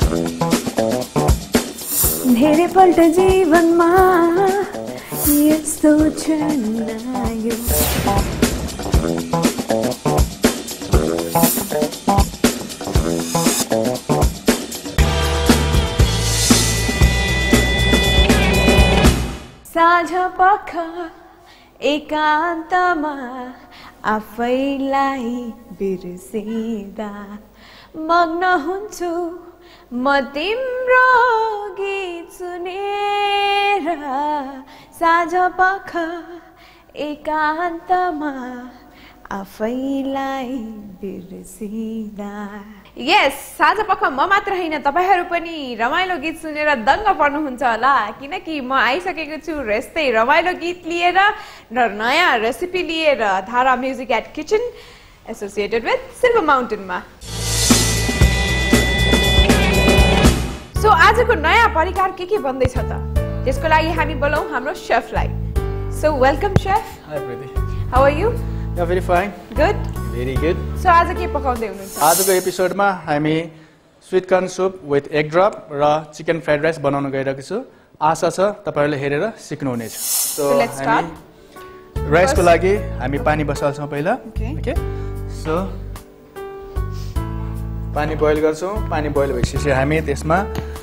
धेरै पल्ट जीवनमा यस्तो क्षण आयो साँझ पख एकान्तमा आफैलाई बिर्सिँदा मग्न हुन्छु म तिम्रो गीत सुनेर साँझ पख एकान्तमा आफैलाई बिर्सिँदा यस साँझ पख म मात्र हैन तपाईहरु पनि रमाइलो गीत सुनेर दङ्ग पर्नुहुन्छ होला किनकि म आइसकेको छु यस्तै रमाइलो गीत लिएर र नयाँ रेसिपी लिएर धारा music at kitchen associated with silver माउन्टेनमा सो आजको नयाँ परिकार के बन्दै छ त त्यसको लागि हामी बोलाऊ हाम्रो शेफलाई so welcome chef hi Preeti how are you yeah very fine good very good so आज के पकाउँदै हुनुहुन्छ आजको एपिसोडमा हामी sweet corn soup with egg drop र चिकन फ्राइड राइस बनाउन गइरहेको छु आशा छ तपाईहरुले हेरेर सिक्नुहुनेछ सो हामी राइसको लागि हामी पानी बसाल्छौं पहिला ओके सो पानी बोइल गर्छौं पानी बोइल भइसकेपछि हामी त्यसमा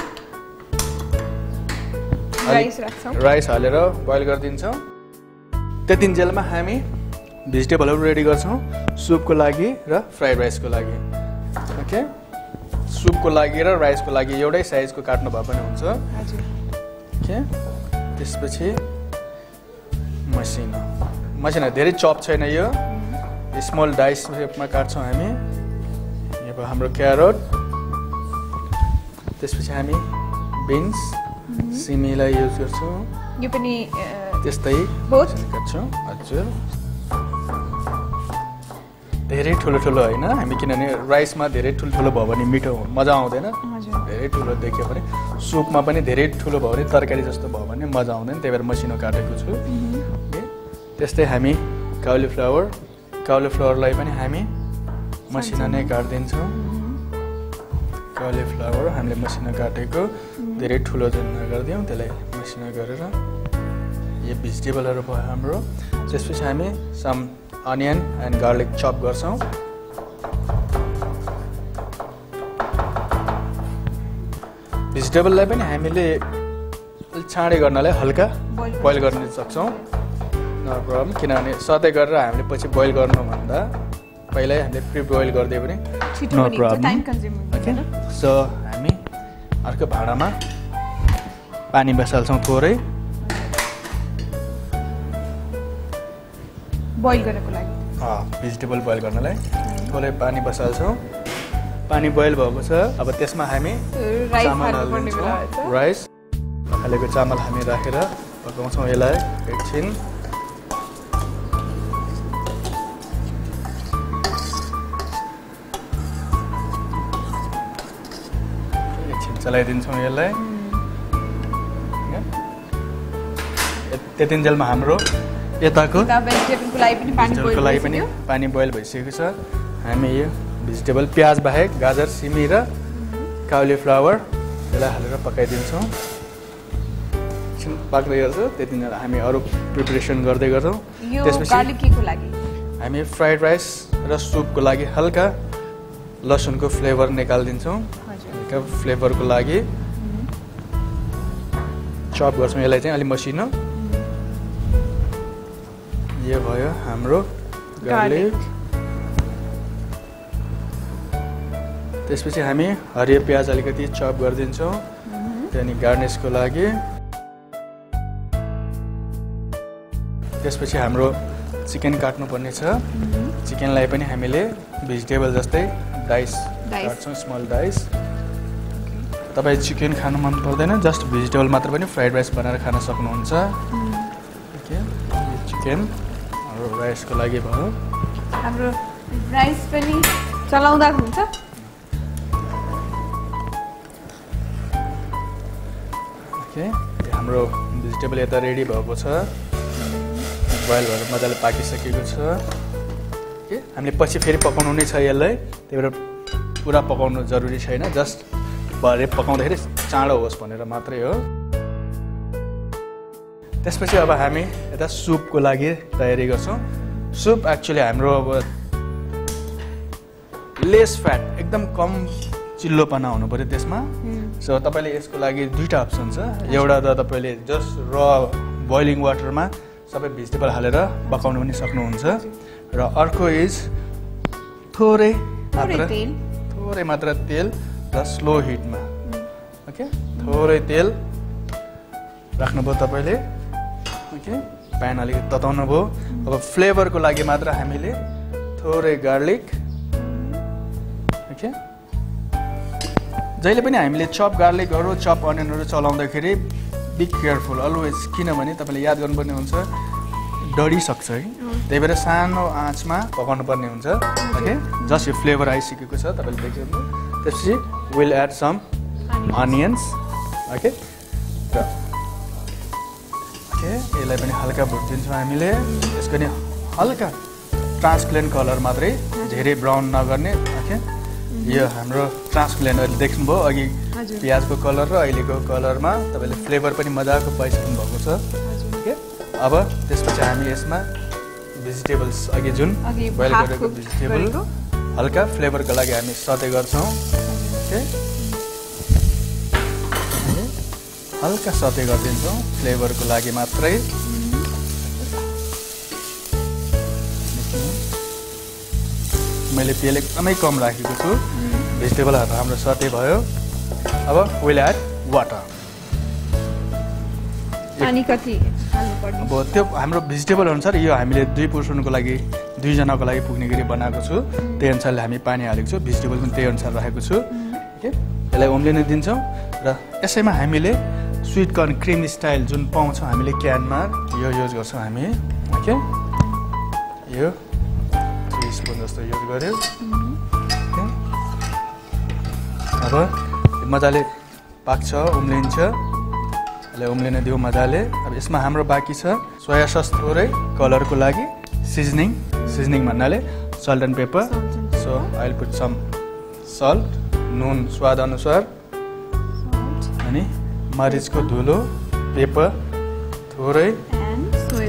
राइस हालेर बोइल गरिदिन्छौं त्यतिन्जेलमा हामी भेजिटेबलहरु रेडी गर्छौं सुपको लागि र फ्राइड राइसको लागि ओके सुपको लागि र राइसको लागि एउटै साइजको काट्नु भए पनि हुन्छ हजुर ओके त्यसपछि मसिनो धेरै चप छैन यो स्मल डाइस शेपमा काट्छौं हामी यो भयो हाम्रो क्यारोट त्यसपछि हामी बिन्स सिमीलाई युज गर्छौं यो पनि त्यस्तै बोथ काट्छौं हजुर धेरै ठुलो हैन हामी किनभने राइसमा धेरै ठुलो भयो भने मिठो मजा आउँदैन धेरै ठुलो देखियो भने सुपमा पनि धेरै ठुलो भयो भने तरकारी जस्तो भयो भने मजा आउँदैन त्यही भएर मसिनो काटेको छु त्यस्तै हामी काउलीफ्लावरलाई पनि हामी मसिनो नै काट्दिन्छौं काउलीफ्लावर हामीले मसिनो काटेको धेरै ठुलो चाहिँ नगर्दियौं त्यसलाई मसिनो गरेर यो भेजिटेबलहरु भयो हाम्रो त्यसपछि हामी some onion and garlic chop गर्छौं भेजिटेबललाई पनि हामीले छाडे गर्नलाई हल्का बोइल गर्न सक्छौं नो प्रब्लम किनभने सधैँ गरेर हामीले पछि बोइल गर्नु भन्दा पहिल्यै हामीले प्री बोइल गर्दै पनि no problem time consuming okay so हामी अर्को भाँडामा पानी बसाल्छौं थोरै बोइल गर्नको लागि भेजिटेबल बोइल गर्नलाई थोरै पानी बसाल्छौं पानी बोइल भएको छ अब त्यसमा हामी चामल हाल्छौं राइस हालेको चामल हामी राखेर पकाउँछौं यसलाई एकछिन चलाइदिन्छौं यसलाई त्यतिन्जेलमा हाम्रो यताको भेजिटेबलको लागि पनि पानी बोइल भइसकेको छ हामी यो भेजिटेबल प्याज बाहेक गाजर सिमी र काउलीफ्लावर यसलाई हालेर पकाइदिन्छौं एकछिन पाक्दै गर्छ त्यतिन्जेल हामी अरु प्रिपरेसन गर्दै गर्छौं त्यसपछि हामी फ्राइड राइस र सुपको लागि हल्का लसुनको फ्लेभर निकाल्दिन्छौं हल्का फ्लेभरको लागि चप गर्छौं यसलाई चाहिँ अलि मसिनो यो भयो हाम्रो गार्लिक त्यसपछि हामी हरियो प्याज अलिकति चप गरिदिन्छौं त्यहाँदेखि गार्निशको लागि त्यसपछि हाम्रो चिकन काट्नुपर्ने छ चिकनलाई पनि हामीले भेजिटेबल जस्तै डाइस काट्छौं स्मल डाइस तपाई चिकन खानु मन पर्दैन जस्ट भेजिटेबल मात्र पनि फ्राइड राइस बनाएर खान सक्नुहुन्छ ओके यो चिकन हाम्रो राइसको लागि भयो हाम्रो राइस पनि चलाउँदा हुन्छ ओके हाम्रो भेजिटेबल यता रेडी भएको छ बोइल भएर मजाले पाकिसकेको छ हामीले पछि फेरि पकाउनु नै छ यसलाई त्यही भएर पुरा पकाउनु जरुरी छैन जस्ट भरे पकाउँदाखेरि चाँडो होस् भनेर मात्रै हो। त्यसपछि अब हामी यता सुपको लागि तयारी गर्छौँ। सुप एक्चुअली हाम्रो अब लेस फ्याट एकदम कम चिल्लोपना हुनु पऱ्यो त्यसमा। सो तपाईँले यसको लागि दुईवटा अप्सन छ। एउटा त तपाईँले जस्ट र बोइलिङ वाटरमा सबै भेजिटेबल हालेर पकाउनु पनि सक्नुहुन्छ र अर्को इज थोरै मात्र तेल र स्लो हिटमा ओके थोरै तेल राख्नुभयो तपाईँले ओके प्यान अलिकति तताउनु भयो। अब फ्लेभरको लागि मात्र हामीले थोरै गार्लिक ओके जहिले पनि हामीले चप गार्लिकहरू चप अनियनहरू चलाउँदाखेरि बी केयरफुल अलवेज किनभने तपाईँले याद गर्नुपर्ने हुन्छ डढिसक्छ है त्यही भएर सानो आँचमा पकाउनु पर्ने हुन्छ ओके जस्ट यो फ्लेभर आइसकेको छ तपाईँले देख्नु। त्यसपछि will add some onions okay र ओके यसलाई पनि हल्का भुटिदिन्छौँ हामीले। यसको नि हल्का ट्रान्सप्लेन्ट कलर मात्रै धेरै ब्राउन नगर्ने ओके यो हाम्रो ट्रान्सप्लेन्ट अहिले देख्नुभयो अघि प्याजको कलर र अहिलेको कलरमा तपाईँले फ्लेभर पनि मजाको पाइसक्नु भएको छ ओके। अब त्यसपछि हामी यसमा भेजिटेबल्स अघि जुन बोइल गरेको भेजिटेबल हल्का फ्लेभरको लागि हामी सटे गर्छौँ ओके हल्का सटे गरिदिन्छौँ फ्लेभरको लागि मात्रै। मैले तेल एकदमै कम राखेको छु। भेजिटेबलहरू हाम्रो सटे भयो। अब विल एड वाटर पानी कति हाल्नुपर्ने अब त्यो हाम्रो भेजिटेबल अनुसार यो हामीले 2 पोर्सनको लागि 2 जनाको लागि पुग्ने गरी बनाएको छु त्यही अनुसारले हामी पानी हालेको छु। भेजिटेबल पनि त्यही अनुसार राखेको छु ओके। यसलाई उम्लिन दिन्छौँ र यसैमा हामीले स्विट कर्न क्रिम स्टाइल जुन पाउँछौँ हामीले क्यानमा यो युज गर्छौँ हामी ओके। यो 3 स्पुन जस्तो युज गर्यो। अब मजाले पाक्छ उम्लिन्छ यसलाई उम्लिन दिउँ मजाले। अब यसमा हाम्रो बाँकी छ सोया सस थोरै कलरको लागि सिजनिङ भन्नाले salt and pepper. So I will put some salt नुन स्वाद अनुसार अनि मरिचको धुलो पेपर थोरै and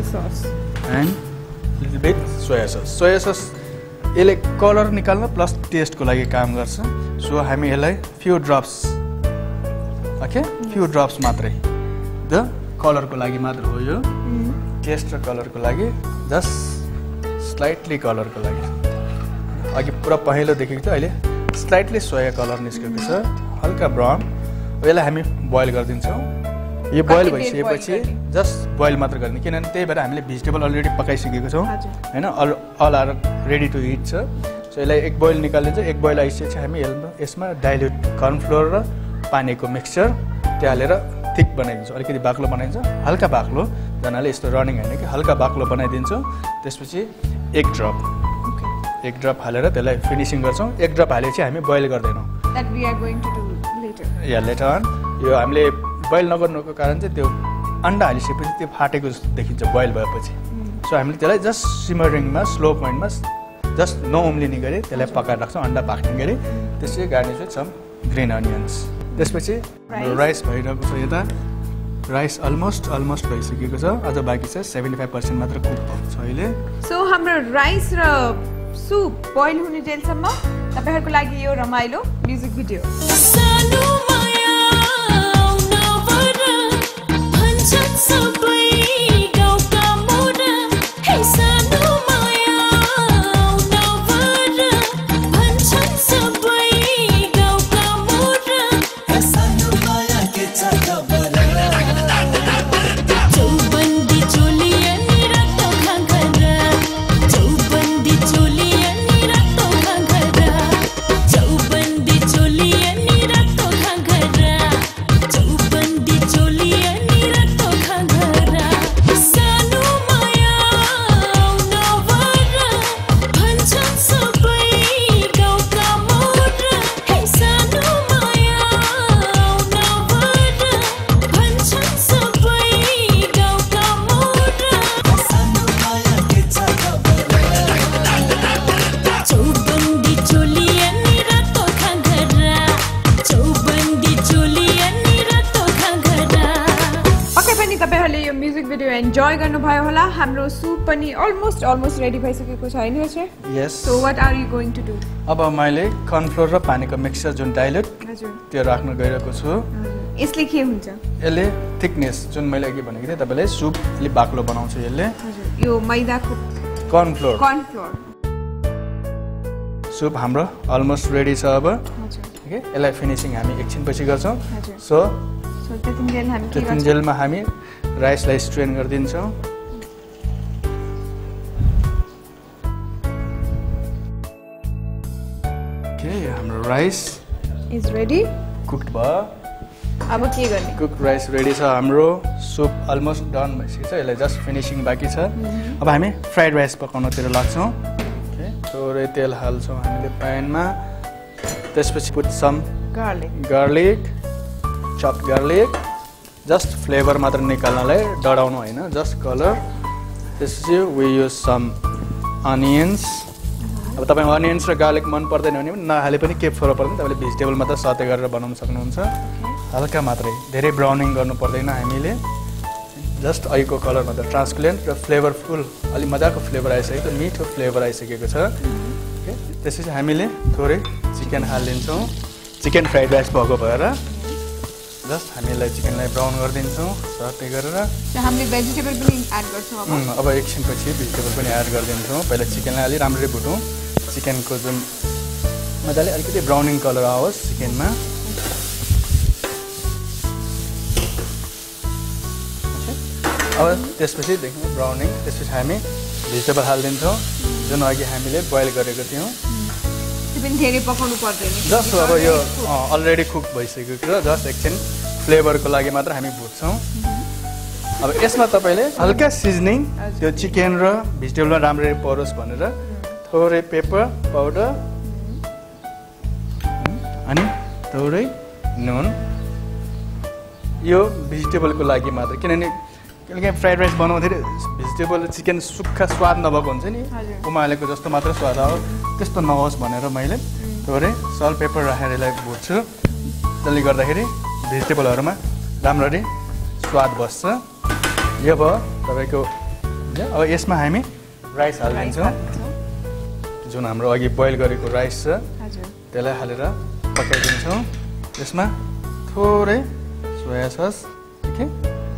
little bit soya sauce. Soya sauce यसले कलर निकाल्न प्लस टेस्टको लागि काम गर्छ। सो हामी यसलाई few drops okay few drops मात्रै द कलरको लागि मात्र हो यो टेस्ट र कलरको लागि जस्ट स्लाइटली कलरको लागि। अघि पुरा पहेँलो देखेको थियो अहिले स्लाइटली सोया कलर निस्केको छ हल्का ब्राउन। यसलाई हामी बोइल गरिदिन्छौँ। यो बोइल भइसकेपछि जस्ट बोइल मात्र गर्ने किनभने त्यही भएर हामीले भेजिटेबल अलरेडी पकाइसकेको छौँ होइन all are ready to eat छ। सो यसलाई एक बोइल निकालिदिन्छ। एक बोइल आइसकेपछि हामी यसमा डाइल्युट कर्नफ्लोर र पानीको मिक्सचर त्यो हालेर थिक बनाइदिन्छौँ। अलिकति बाक्लो बनाइदिन्छ हल्का बाक्लो जनाले यस्तो रनिङ होइन कि हल्का बाक्लो बनाइदिन्छौँ। त्यसपछि एक ड्रप हालेर त्यसलाई फिनिसिङ गर्छौँ। एक ड्रप हालेपछि हामी बोइल गर्दैनौँ या लेटर अन। यो हामीले बोइल नगर्नुको कारण चाहिँ त्यो अन्डा हालिसकेपछि त्यो फाटेको जस्तो देखिन्छ बोइल भएपछि। सो हामीले त्यसलाई जस्ट सिमरिङमा स्लो पोइन्टमा जस्ट नउम्लिने गरी त्यसलाई पकाएर राख्छौँ अन्डा पाक्ने गरी। त्यसपछि garnish with some green onions. त्यसपछि राइस भइरहेको छ यता राइस अलमोस्ट भइसकेको छ अझ बाँकी छ 75% मात्र कुक भएको छ अहिले। सो हाम्रो राइस र सुप बोइल हुने जेलसम्म तपाईँहरूको लागि यो रमाइलो म्युजिक भिडियो। भिडियो एन्जॉय गर्नुभयो होला हाम्रो सुप पनि अलमोस्ट रेडी भइसकेको छ हैन sir yes so what are you going to do अब मैले कर्नफ्लोर र पानीको मिक्सचर जुन डाइल्युट हजुर त्यो राख्न गइरहेको छु यसले के हुन्छ यसले थिकनेस जुन मैले अघि भनेको थिएँ तपाईलाई सुप अलि बाक्लो बनाउँछ यसले हजुर यो मैदाको कर्नफ्लोर सुप हाम्रो अलमोस्ट रेडी छ अब हजुर ओके यसलाई फिनिशिङ हामी एकछिनपछि गर्छौँ हजुर सो त्यतिन्जेल हामी के गर्छौँ जेलमा हामी राइसलाई स्ट्रेन गरिदिन्छौँ ओके हाम्रो राइस इज रेडी कुक्ड भयो अब के गर्ने कुक्ड राइस रेडी छ हाम्रो सुप अलमोस्ट डन भइसकेको छ यसलाई जस्ट फिनिशिङ बाँकी छ अब हामी फ्राइड राइस पकाउनतिर लाग्छौँ ओके थोरै तेल हाल्छौँ हामीले प्यानमा त्यसपछि put some garlic chop garlic just flavour मात्र निकाल्नलाई डढाउनु होइन जस्ट कलर त्यसपछि वी युज सम अनियन्स अब तपाईँ अनियन्स र गार्लिक मन पर्दैन भने पनि नहाले पनि केही फरक पर्दैन तपाईँले भेजिटेबल मात्र सते गरेर बनाउन सक्नुहुन्छ हल्का मात्रै धेरै ब्राउनिङ गर्नु पर्दैन हामीले जस्ट अहिलेको कलर मात्र ट्रान्सप्लेन्ट र फ्लेभरफुल अलिक मजाको फ्लेभर आइसकेको मिठो फ्लेभर आइसकेको छ त्यसपछि हामीले थोरै चिकन हालिदिन्छौँ चिकन फ्राइड राइस भएको भएर जस्ट हामीलाई चिकनलाई ब्राउन गरिदिन्छौँ सटे गरेर हामीले भेजिटेबल पनि एड गर्छौँ अब एकछिनपछि भेजिटेबल पनि एड गरिदिन्छौँ पहिला चिकनलाई अलि राम्ररी भुटौँ चिकनको जुन मजाले अलिकति ब्राउनिङ कलर आओस् चिकनमा अब त्यसपछि देख्नु ब्राउनिङ त्यसपछि हामी भेजिटेबल हालिदिन्छौँ जुन अघि हामीले बोइल गरेको थियौँ धेरै पकाउनु पर्दैन जस्ट अब यो अलरेडी कुक भइसकेको छ जस्ट एकछिन फ्लेभरको लागि मात्र हामी भुट्छौँ अब यसमा तपाईँले हल्का सिजनिङ त्यो चिकन र भेजिटेबलमा राम्ररी परोस् भनेर थोरै पेपर पाउडर अनि थोरै नुन यो भेजिटेबलको लागि मात्र किनभने कहिलेकाहीँ फ्राइड राइस बनाउँदाखेरि भेजिटेबल चिकन सुक्खा स्वाद नभएको हुन्छ नि उमालेको जस्तो मात्र स्वाद आओस् त्यस्तो नहोस् भनेर मैले थोरै सल्ट पेपर राखेर यसलाई भुट्छु जसले गर्दाखेरि भेजिटेबलहरूमा राम्ररी स्वाद बस्छ यो भयो तपाईँको अब यसमा हामी राइस हालिदिन्छौँ जुन हाम्रो अघि बोइल गरेको राइस छ त्यसलाई हालेर पकाइदिन्छौँ त्यसमा थोरै सोया सस ओके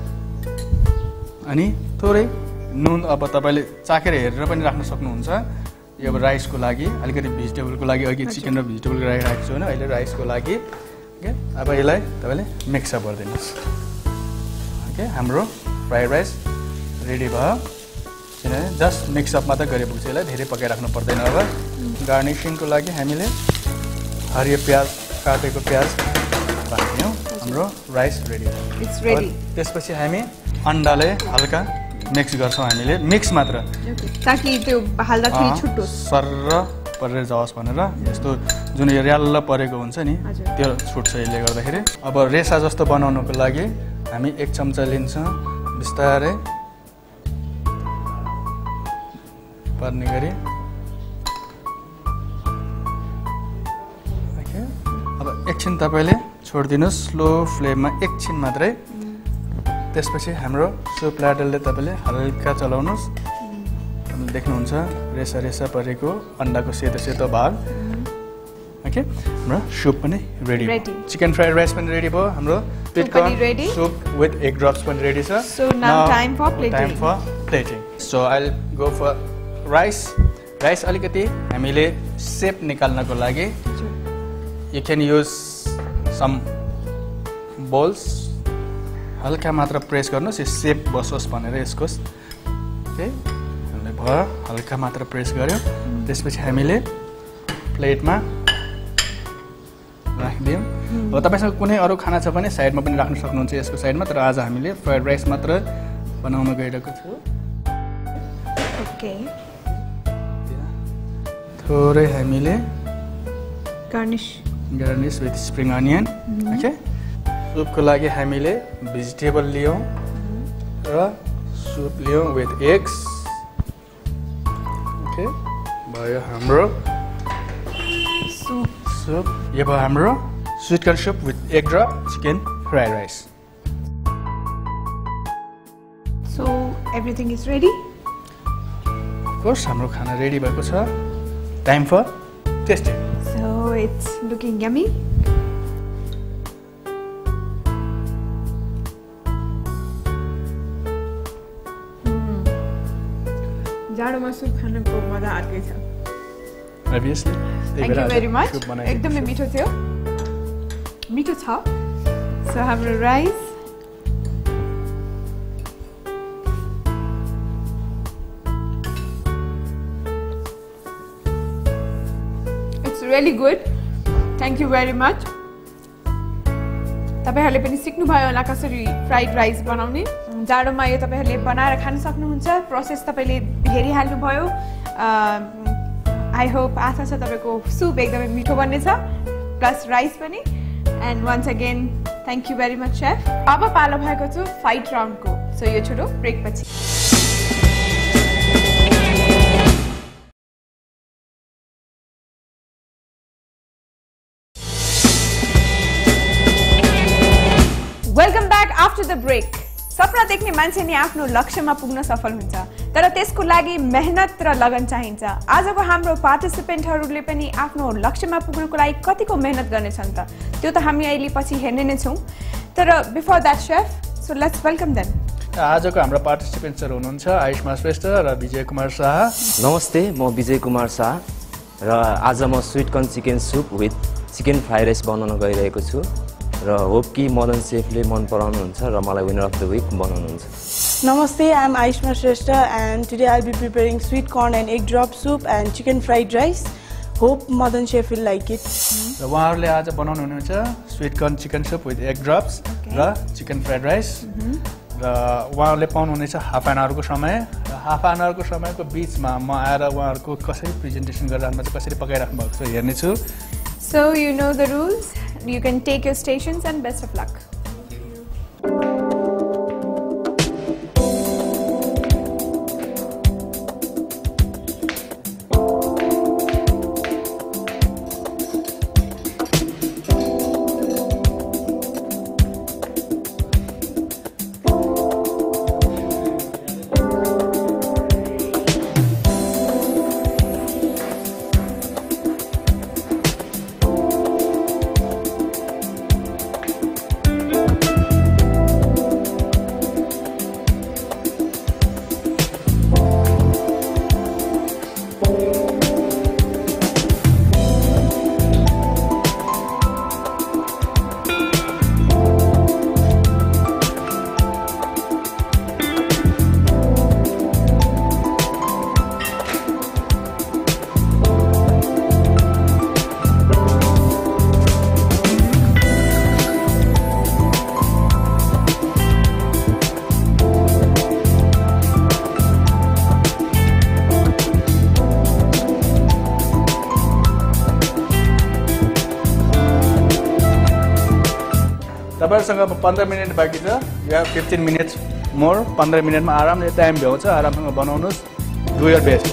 अनि थोरै नुन अब तपाईँले चाखेर हेरेर पनि राख्न सक्नुहुन्छ यो अब राइसको लागि अलिकति भेजिटेबलको लागि अघि चिकन र भेजिटेबल राखेको छु होइन अहिले राइसको लागि ओके अब यसलाई तपाईँले मिक्सअप गरिदिनुहोस् ओके हाम्रो फ्राइड राइस रेडी भयो किनभने जस्ट मिक्सअप मात्र गरेपछि यसलाई धेरै पकाइराख्नु पर्दैन अब गार्निसिङको लागि हामीले हरियो प्याज काटेको प्याज राखिदियौँ हाम्रो राइस रेडी त्यसपछि हामी अन्डाले हल्का मिक्स गर्छौँ हामीले मिक्स मात्र ताकि त्यो हाल्दाखेरि छुट्टोस् सर्र परेर जाओस् भनेर यस्तो जुन यो र्याल्ल परेको हुन्छ नि त्यो छुट्छ यसले गर्दाखेरि अब रेसा जस्तो बनाउनुको लागि हामी 1 चम्चा लिन्छौँ बिस्तारै पर्ने गरी ओके अब एकछिन तपाईँले छोडिदिनुहोस् स्लो फ्लेममा एकछिन मात्रै त्यसपछि हाम्रो सुप ल्याडरले तपाईँले हल्का चलाउनुहोस् तपाईँले देख्नुहुन्छ रेसा रेसा परेको अन्डाको सेतो सेतो भाग ओके हाम्रो सुप पनि रेडी चिकन फ्राइड राइस पनि रेडी भयो हाम्रो सुप विथ एग ड्रप्स पनि रेडी छ so now time for plating so I will go for rice अलिकति हामीले सेप निकाल्नको लागि you can use some bowls हल्का मात्र प्रेस गर्नुहोस् यो सेप बसोस् भनेर यसको ओके भयो हल्का मात्र प्रेस गर्यो त्यसपछि हामीले प्लेटमा राखिदियौँ अब तपाईँसँग कुनै अरू खाना छ भने साइडमा पनि राख्न सक्नुहुन्छ यसको साइडमा तर आज हामीले फ्राइड राइस मात्र बनाउन गइरहेको छु ओके थोरै हामीले garnish with spring onion okay सुपको लागि हामीले भेजिटेबल लियौँ र सुप लियौँ विथ एग्स ओके भयो हाम्रो सुप यो भयो हाम्रो sweet corn soup with egg drop chicken fried rice so everything is ready. Of course, हाम्रो खाना रेडी भएको छ. Time for tasting. So it's looking yummy. जाडोमा सुप खानुको मजा अर्कै छ. Obviously. Thank you very much. एकदमै मिठो थियो. मिठो छ. So हाम्रो rice. It's really good. Thank you very much. तपाईहरुले पनि सिक्नु भयो होला कसरी फ्राइड राइस बनाउने. जाडोमा यो तपाईहरुले बनाएर खान सक्नुहुन्छ. प्रोसेस तपाईले हेरिहाल्नु भयो. I hope आशा छ तपाईको सुप एकदमै मिठो बन्नेछ प्लस राइस पनि. And once again, thank you very much, chef. अब पालो भएको छ फाइट राउन्डको. सो यो छोटो ब्रेक पछि. Welcome back after the break. सपना देख्ने मान्छे नि आफ्नो लक्ष्यमा पुग्न सफल हुन्छ, तर त्यसको लागि मेहनत र लगन चाहिन्छ. आजको हाम्रो पार्टिसिपेन्टहरूले पनि आफ्नो लक्ष्यमा पुग्नको लागि कतिको मेहनत गर्नेछन् त त्यो त हामी अहिले पछि हेर्ने नै छौं. तर before that chef, so let's welcome them. आजको हाम्रो पार्टिसिपेन्ट्सहरु हुनुहुन्छ आयुष्मा श्रेष्ठ र विजय कुमार शाह. नमस्ते, म विजय कुमार शाह र आज म sweet corn chicken soup with chicken fried rice बनाउन गइरहेको छु र होप कि मदन शेफले मन पराउनुहुन्छ र मलाई विनर अफ द विक बनाउनुहुन्छ. Namaste, I am Aishma Shrestha and today I'll be preparing sweet corn and egg drop soup and chicken fried rice. Hope Madan chef will like it. र उहाँहरुले आज बनाउनु हुनुहुन्छ sweet corn chicken soup with egg drops र chicken fried rice. र उहाँहरुले पाउनु हुनेछ हाफ एन आवरको समय. र हाफ एन आवरको समयको बीचमा म आएर उहाँहरुको कसरी प्रेजेन्टेसन गरिराख्नु भएको छ, कसरी पकाइराख्नु भएको छ हेर्ने छु. So you know the rules. You can take your stations and best of luck. तपाईहरुसँग 15 मिनेट बाँकी छ. You have 15 minutes more. 15 मिनेटमा आरामले टाइम भ्याउँछ. आरामसँग बनाउनुस्. Do your best.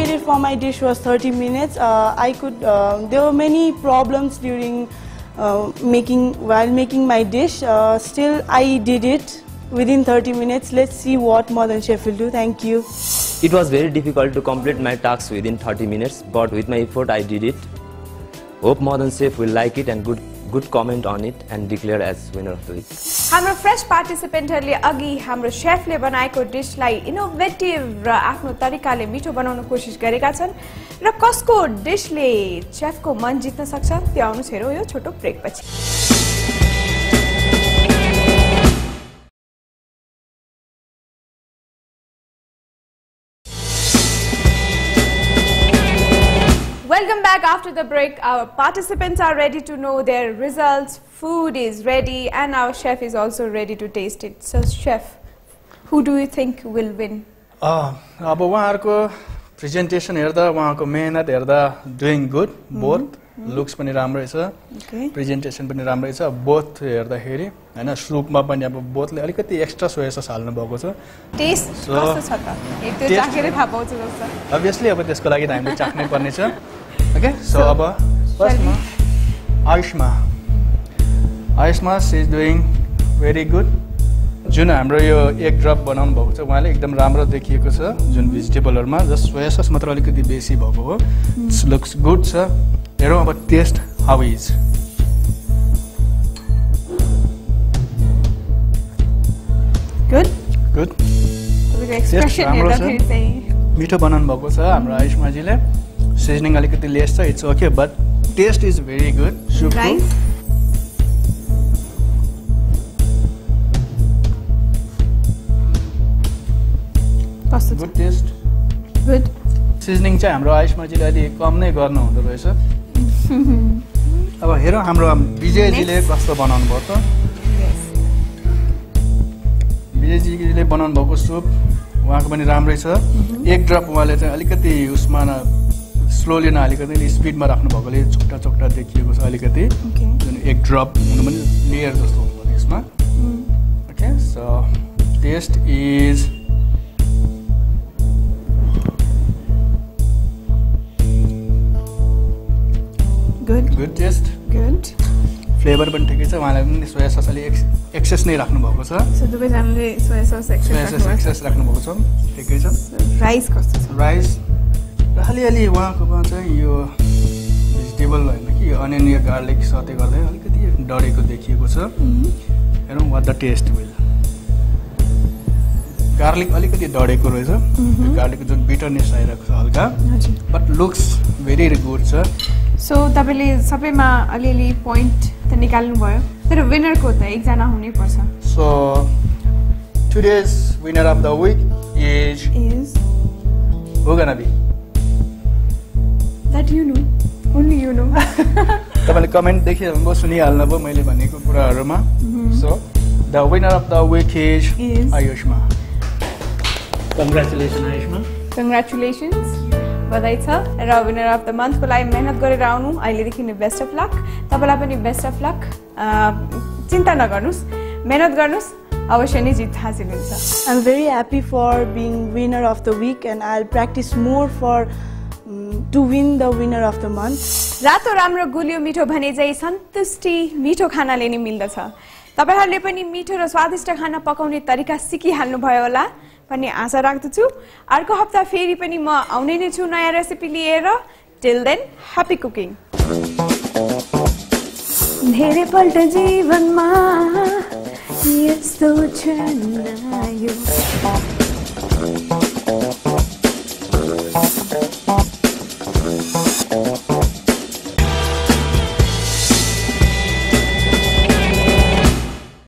allocated for my dish was 30 minutes. There were many problems during while making my dish. Still, I did it within 30 minutes. Let's see what Madan Chef will do. Thank you. It was very difficult to complete my tasks within 30 minutes, but with my effort I did it. Hope Madan Chef will like it and good comment on it and declare as winner of the week. हाम्रो fresh पार्टिसिपेन्टहरुले अघि हाम्रो शेफले बनाएको डिशलाई innovative र आफ्नो तरिकाले मिठो बनाउन कोसिस गरेका छन् र कसको डिशले शेफको मन जित्न सक्छ त्यो आउनु हेरौँ यो छोटो ब्रेक पछि। Welcome back after the break. Our participants are ready to know their results. Food is ready and our chef is also ready to taste it. So chef, who do you think will win? अब उहाँहरुको presentation हेर्दा उहाँको मेहनत हेर्दा doing good both looks पनि राम्रै छ presentation पनि राम्रै छ बोथ हेर्दाखेरि हैन सुपमा पनि अब बोथले अलिकति एक्स्ट्रा सोया सस हाल्नु भएको छ टेस्ट कस्तो छ त एक दुई चाखेर थाहा पाउँछु जस्तो obviously अब त्यसको लागि त हामीले चाख्नै पर्ने छ ओके सो अब फर्स्टमा Ayushma she is doing very good जुन हाम्रो यो एक ड्रप बनाउनु भएको छ उहाँले एकदम राम्रो देखिएको छ जुन भेजिटेबलहरुमा जस्ट सोया सस मात्र अलिकति बेसी भएको हो इट्स लुक्स गुड छ हेरौँ अब taste how is good expression हेर्दाखेरि चाहिँ मिठो बनाउनु भएको छ हाम्रो आयुष्माजीले सिजनिङ अलिकति लेस छ it's okay but taste is very good soup good taste good seasoning चाहिँ हाम्रो आयुष्माजीले अलि कम नै गर्नु हुँदो रहेछ अब हेरौँ हाम्रो विजयजीले कस्तो बनाउनु भयो त विजयजीले बनाउनु भएको सुप उहाँको पनि राम्रै छ एक ड्रप उहाँले चाहिँ अलिकति उसमा स्लोली नहालिकन स्पिडमा राख्नु भएकोले छोटा छोटा देखिएको छ अलिकति जुन एक ड्रप हुनु पनि लेयर जस्तो हुनु यसमा okay so taste is good taste good flavour पनि ठिकै छ उहाँलाई पनि सोया सस अलि एक्सेस नै राख्नु भएको छ सो दुवैजनाले सोया सस एक्सेस राख्नु भएको छ ठिकै छ राइस कस्तो छ राइस र अलि उहाँकोमा चाहिँ यो भेजिटेबल होइन कि अनियन या गार्लिक सते गर्दै अलिकति डढेको देखिएको छ हेरौँ what the taste will garlic अलिकति डढेको रहेछ गार्लिकको जुन बिटरनेस आइरहेको छ हल्का बट लुक्स भेरी गुड छ सो तपाईले सबैमा अलिअलि पोइन्ट त निकाल्नु भयो तर विनरको त एकजना हुनै पर्छ so today's winner of the week is who gonna be that you know only you know तपाईले कमेन्ट देखिहाल्नुभयो सुनिहाल्नुभयो मैले भनेको कुराहरुमा so the winner of the week is Ayushma congratulation Ayushma congratulations बधाई छ र विनर अफ द मन्थको लागि मेहनत गरेर आउनु अहिलेदेखि नै बेस्ट अफ लक तपाईलाई पनि बेस्ट अफ लक चिन्ता नगर्नुस् मेहनत गर्नुस् अवश्य नै जित हासिल हुन्छ I am very happy for being winner of the week and I will practise more for to win the winner of the month रातो राम्रो गुलियो मिठो भने चाहिँ सन्तुष्टि मिठो खानाले नै मिल्दछ तपाईहरुले पनि मिठो र स्वादिष्ट खाना पकाउने तरिका सिकिहाल्नु भयो होला भन्ने आशा राख्दछु अर्को हप्ता फेरि पनि म आउने नै छु नयाँ रेसिपी लिएर टिल देन ह्यापी कुकिङ धेरै पल्ट जीवनमा यस्तो क्षण आयो